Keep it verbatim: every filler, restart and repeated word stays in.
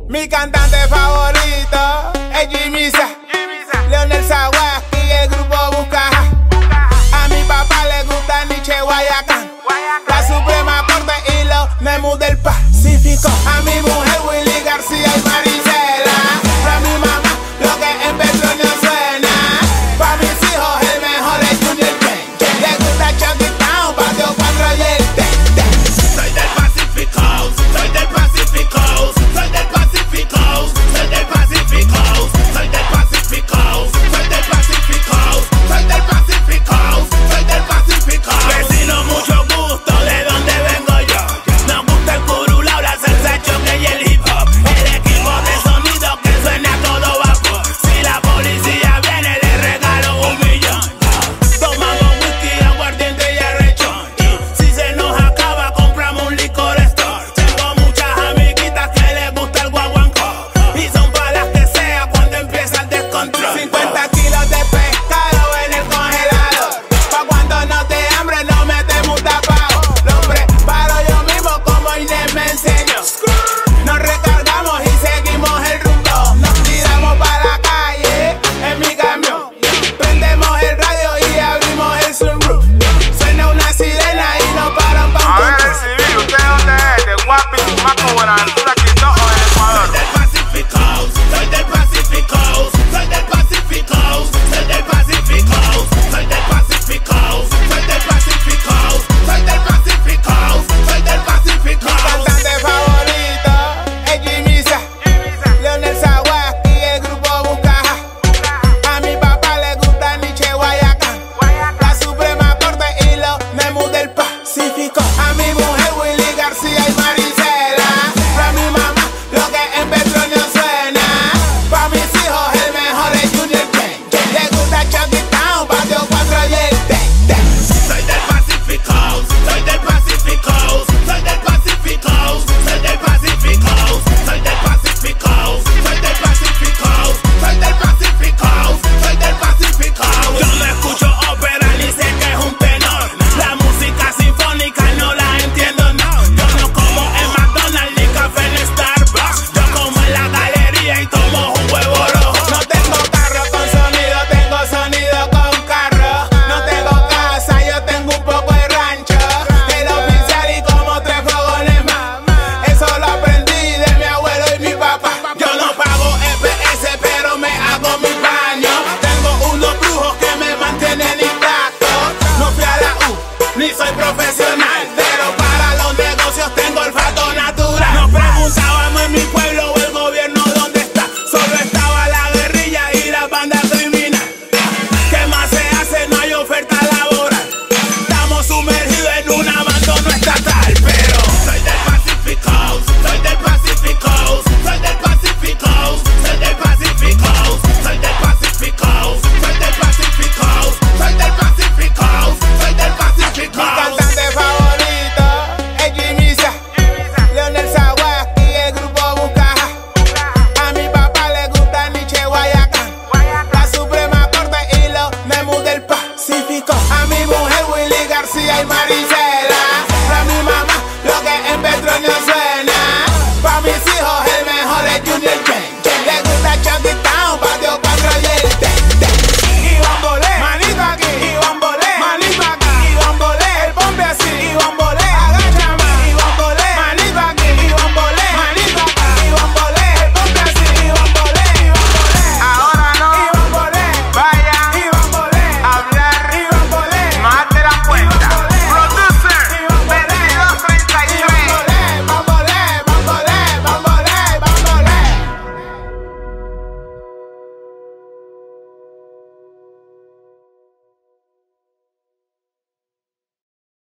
Mi cantante favorito es Jimmy Sa, Leonel Sawaski y el grupo Busca. A mi papá le gusta Nietzsche Guayacán, la Suprema Corte y los Nemus del Pacífico. A mi mujer Willy García y Maricela. Pa' mi mamá lo que en Petronio suena. Pa' mis hijos el mejor es Junior Gang. Le gusta Chucky Town, Patio cuatro y el Ten Ten. Soy del Pacífico, soy del Pacífico, soy del Pacífico, soy del Pacífico, soy del Pacífico, soy del Pacífico, soy del Pacífico, soy del Pacífico. Vecino, mucho gusto, ¿de dónde vengo yo? Nos gusta el curulao, la salsa choque y el hip hop. El equipo de sonido que suena a todo vapor. Si la policía viene, le regalo un millón. Tomamos whisky, aguardiente y arrechón. Si se nos acaba, compramos un licor store. Tengo muchas amiguitas que les gusta el guaguancó y son para las que sea cuando empieza el descontrol. cincuenta kilos de pescado en el congelador. Pa' cuando no te hambre lo metemos tapado. Lo preparo yo mismo como Inés me enseñó. Nos recargamos y seguimos el rumbo. Nos tiramos para la calle en mi camión. Prendemos el radio y abrimos el sunroof. Suena una sirena y nos paran pa' un A ver, control. el civil, ¿usted dónde es? ¿De Guapi, Tumaco, Buenaventura, Quito o de Ecuador? Soy del Pacífico, soy del Pacífico, soy del Pacífico, soy del Pacífico, soy del Pacífico, soy del Pacífico, soy del Pacífico, soy del Pacífico. Mi cantante favorito es Jimmy Sa, Leonel Sawaski y el grupo Busca. A mi papá le gusta Nietzsche Guayacán, la Suprema Corte y los Nemus del Pacífico. A mi mujer Willy García y Maricela. Pa' mi mamá lo que en Petronio suena. Pa' mis hijos el mejor es Junior Gang. Le gusta Chucky Town, Patio cuatro y el Ten Ten. Soy del Pacífico, soy del Pacífico, soy del Pacífico, soy del Pacífico, soy del Pacífico, soy del Pacífico, soy del Pacífico, soy del Pacífico. Yo no escucho ópera ni sé que es un tenor. La música sinfónica no la entiendo, no. Yo no como en McDonald's ni café en Starbucks. Yo como en la galería y tomo un huevo rojo. No tengo carro con sonido, tengo sonido con carro. No tengo casa, yo tengo un poco de rancho. El oficial y como tres fogones más. Eso lo aprendí de mi abuelo y mi papá. Yo no pago E P S, pero me hago mi baño. Tengo unos brujos que me mantienen intacto. No fui a la U, ni soy profesional, pero para los negocios tengo olfato natural. Nos preguntábamos en mi pueblo o el gobierno dónde está. Solo estaba la guerrilla y la banda criminal. ¿Qué más se hace? No hay oferta laboral. Estamos sumergidos en un abandono estatal. Pero soy del Pacífico, soy del Pacífico, soy del Pacífico, soy del Pacífico, soy del Pacífico, soy del Pacífico, soy del Pacífico, soy del Pacífico. Mi cantante favorito es Jimmy Sa, Leonel Sawaski y el grupo Busca. A mi papá le gusta Nietzsche Guayacán, la Suprema Corte y los Nemus del Pacífico. A mi mujer Willy García y Maricela.